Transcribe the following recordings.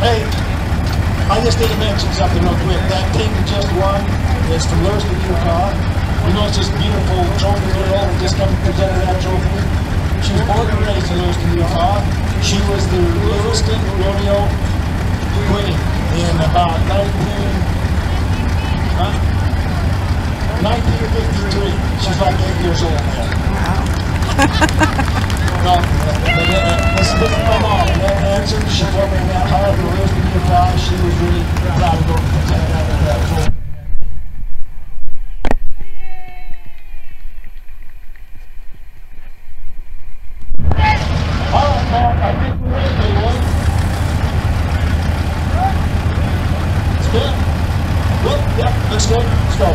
Hey, I just need to mention something real quick. That team that just won is from Livestock, Utah. You know, it's this beautiful trophy girl that just come and presented that trophy. She was born and raised in Livestock, Utah. She was the Livestock rodeo queen in about 1953. She's like 8 years old now. Wow. No, this is my mom. That answer, she told me that how the Livestock, Utah, she was really proud to go present that trophy. Let's go. Let's go.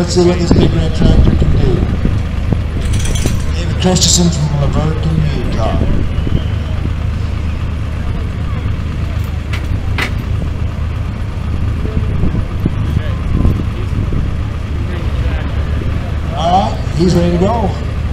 let's see what this big red tractor can do. David Christensen from Livestock, Utah. Alright, he's ready to go.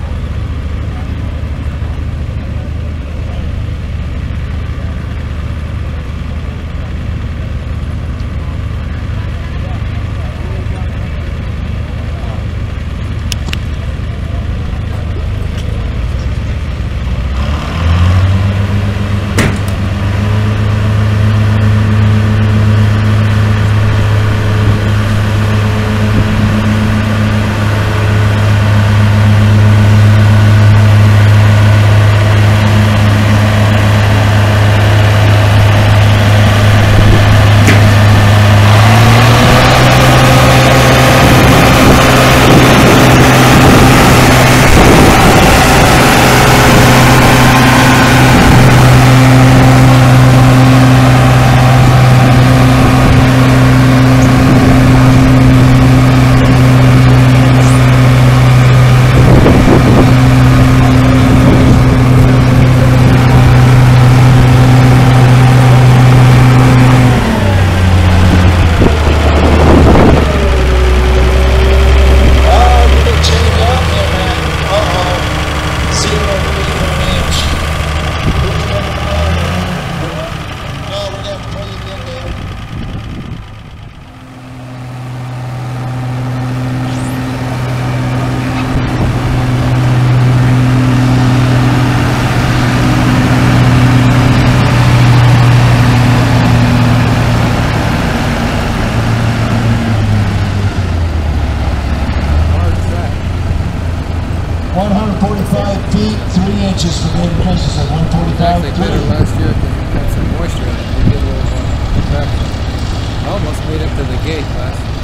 For David Christensen at 145. They better last year because we had some moisture in it. We did a little traction. I almost made it to the gate last year.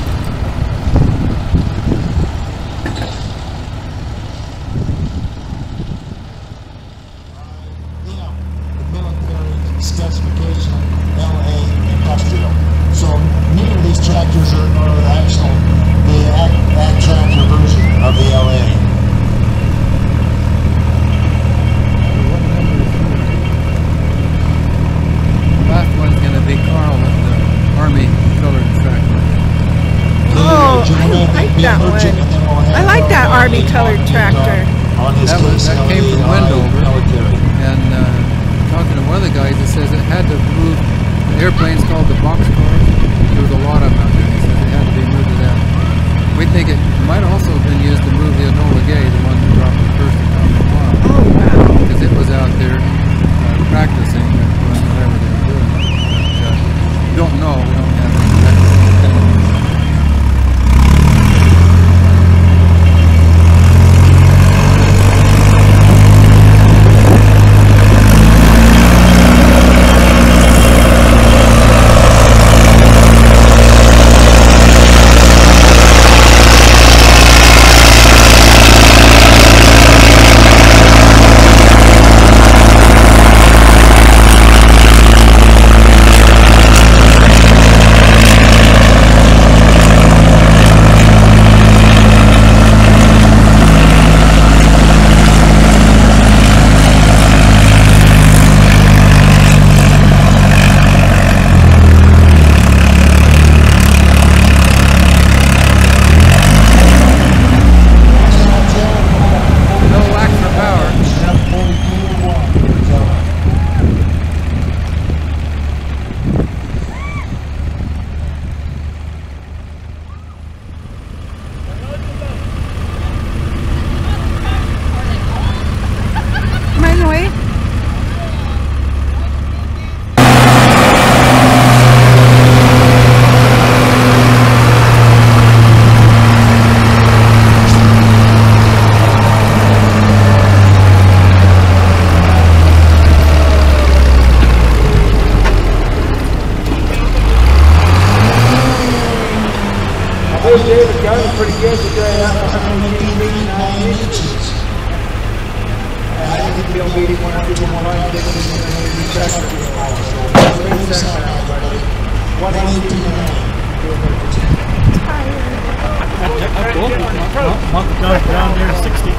The military specification, LA industrial. So neither of these tractors are the ag tractor version of the LA. I like that Army colored tractor. That came from Wendover, and talking to one of the guys, it says it had to move the airplanes called the boxcars. There was a lot of them out there. He said it had to be moved to that. We think it might also have been used to move the Enola Gay, the one that dropped the first time in a while. Oh wow! Because it was out there practicing and doing whatever they were doing. But we don't know. We don't have any record. David got it pretty good today. 189 inches. I think he'll beat him when I do 118. Down near 60.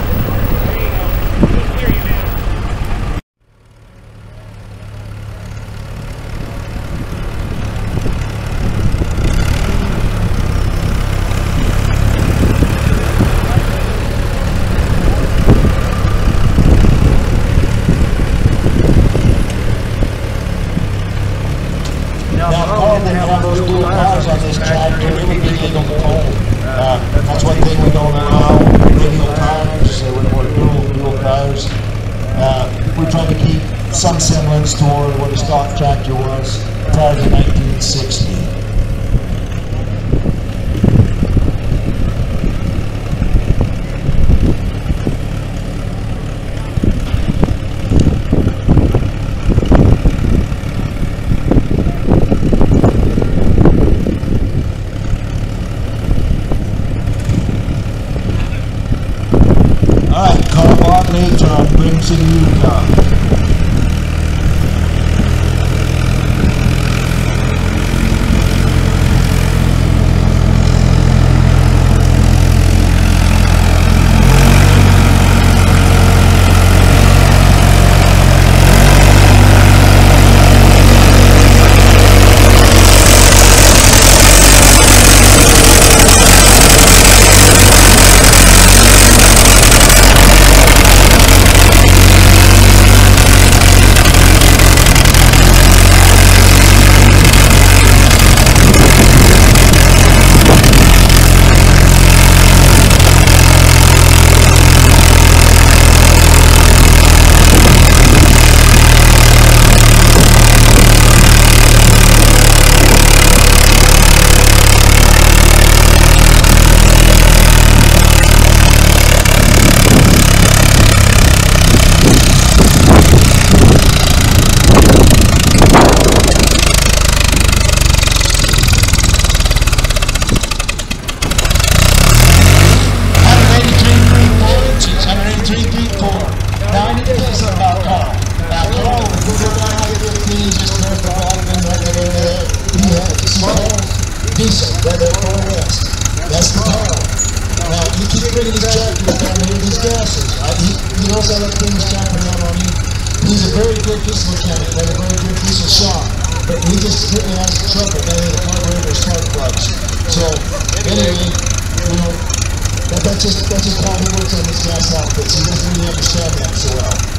Now, Paul didn't have those dual cars on this tractor. It would be legal to tow. That's one thing we don't allow. Radio cars, dual cars. We tried to keep some semblance toward what a stock tractor was prior to 1960. Alright, car walk later on Spring City, Utah. That's the power. Now, you keep bringing these tractors down here, these gases. He knows how that thing's jumping out on you. He's a very good diesel mechanic, and a very good diesel shop. But he just really has trouble getting the carburetor spark plugs. So, anyway, you know, that's just how he works on these gas outfits. He doesn't really understand that so well.